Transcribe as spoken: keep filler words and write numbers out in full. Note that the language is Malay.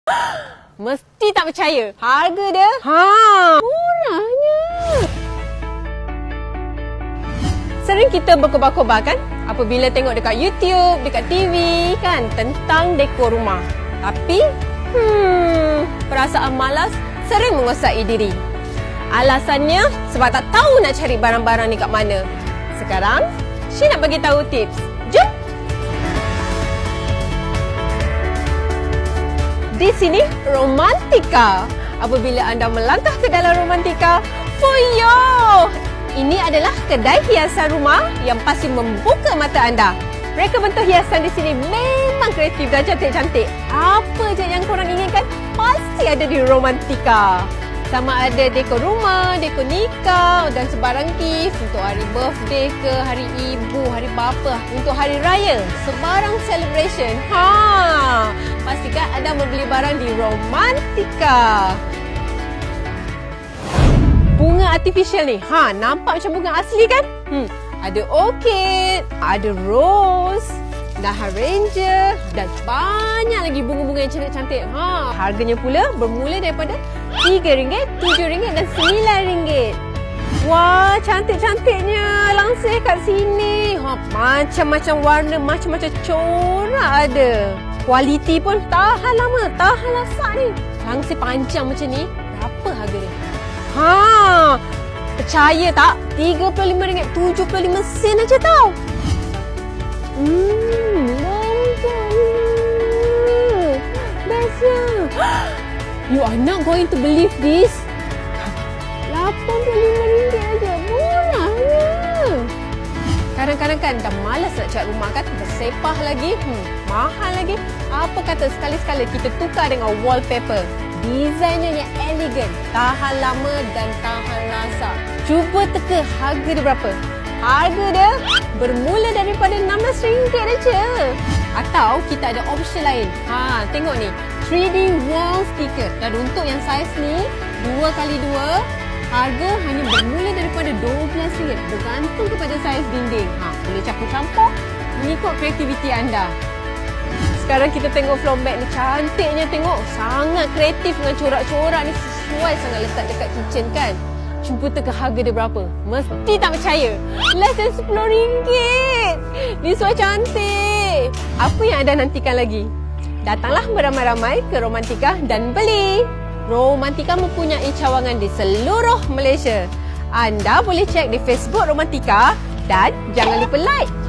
Mesti tak percaya. Harga dia, ha, murahnya. Sering kita berkobar-kobar kan apabila tengok dekat YouTube, dekat T V kan tentang dekor rumah. Tapi, hmm, perasaan malas sering menguasai diri. Alasannya sebab tak tahu nak cari barang-barang ni kat mana. Sekarang, Syi nak bagi tahu tips. Jom! Di sini, Romantika. Apabila anda melangkah ke dalam Romantika, fuyo! Ini adalah kedai hiasan rumah yang pasti membuka mata anda. Mereka bentuk hiasan di sini memang kreatif dan cantik-cantik. Apa je yang korang inginkan, pasti ada di Romantika. Sama ada dekor rumah, dekor nikah dan sebarang gift untuk hari birthday ke, hari ibu, hari bapa, untuk hari raya, sebarang celebration. Ha, pastikan anda membeli barang di Romantika. Bunga artificial ni, ha, nampak macam bunga asli kan? Hmm, ada orchid, ada rose, dahan ranger dan banyak lagi bunga-bunga yang cantik-cantik. Ha, harganya pula bermula daripada tiga ringgit, tujuh ringgit dan sembilan ringgit. Wah, cantik-cantiknya langsir kat sini. Ha, macam-macam warna, macam-macam corak ada. Kualiti pun tahan lama, tahan lasak ni. Langsir panjang macam ni, berapa harga dia? Ha, percaya tak? tiga puluh lima ringgit tujuh puluh lima sen aja tau. Hmm, langsung. Bestnya. You are not going to believe this. lapan puluh lima ringgit aja, murahnya. Kadang-kadang kan dah malas nak cat rumah kan, bersepah lagi, hmm, mahal lagi. Apa kata sekali-sekala kita tukar dengan wallpaper. Desainnya yang elegan, tahan lama dan tahan lasak. Cuba teka harga dia berapa. Harga dia bermula daripada enam belas ringgit aja. Atau kita ada option lain. Ha, tengok ni, three D wall sticker. Dan untuk yang saiz ni, dua kali dua, harga hanya bermula daripada dua belas ringgit. Bergantung kepada saiz dinding. Ha, boleh campur-campur mengikut kreativiti anda. Sekarang kita tengok floor mat ni, cantiknya tengok. Sangat kreatif dengan corak-corak ni, sesuai sangat letak dekat kitchen kan. Cuba teka harga dia berapa. Mesti tak percaya. Less than sepuluh ringgit. Ni suai cantik. Apa yang anda nantikan lagi? Datanglah beramai-ramai ke Romantika dan beli. Romantika mempunyai cawangan di seluruh Malaysia. Anda boleh cek di Facebook Romantika dan jangan lupa like.